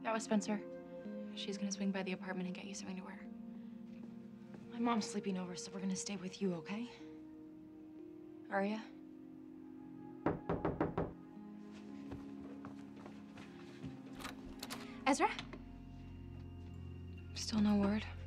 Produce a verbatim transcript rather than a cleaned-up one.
That was Spencer. She's gonna swing by the apartment and get you something to wear. My mom's sleeping over, so we're gonna stay with you, okay? Aria? Ezra? Still no word?